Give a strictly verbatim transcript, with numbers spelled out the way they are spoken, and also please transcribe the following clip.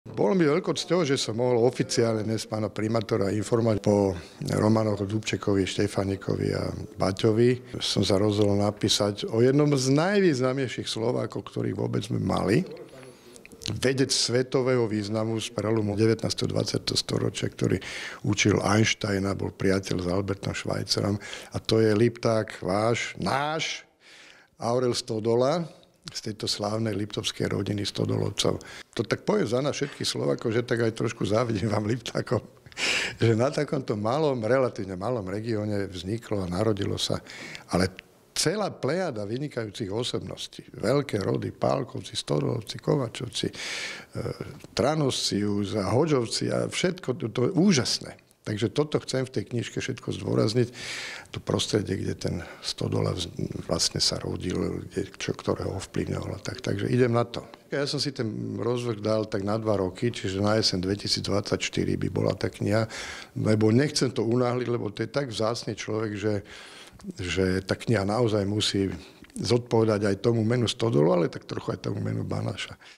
Bolo mi veľkou cťou, že som mohol oficiálne dnes pána primátora informovať po Romanoch Dubčekovi, Štefanikovi a Baťovi. Som sa rozhodol napísať o jednom z najvýznamnejších Slovákov, ktorých vôbec sme mali. Vedec svetového významu z prelomu devätnásteho a dvadsiateho storočia, ktorý učil Einsteina, bol priateľ s Albertom Schweitzerom. A to je Lipták váš, náš Aurel Stodola, z tejto slávnej liptovskej rodiny Stodolovcov. To tak poviem za nás všetkých Slovákov, že tak aj trošku závidím vám Liptákom, že na takomto malom, relatívne malom regióne vzniklo a narodilo sa, ale celá plejada vynikajúcich osobností. Veľké rody, Pálkovci, Stodolovci, Kovačovci, Tranosci, Hoďovci a všetko, to, to je úžasné. Takže toto chcem v tej knižke všetko zdôrazniť. To prostredie, kde ten Stodola vlastne sa rodil, kde, čo, ktorého ovplyvňovalo. Tak, takže idem na to. Ja som si ten rozvrh dal tak na dva roky, čiže na jeseň dvetisícdvadsaťštyri by bola tá kniha, lebo nechcem to unáhliť, lebo to je tak vzácny človek, že, že tá kniha naozaj musí zodpovedať aj tomu menu Stodolu, ale tak trochu aj tomu menu Banáša.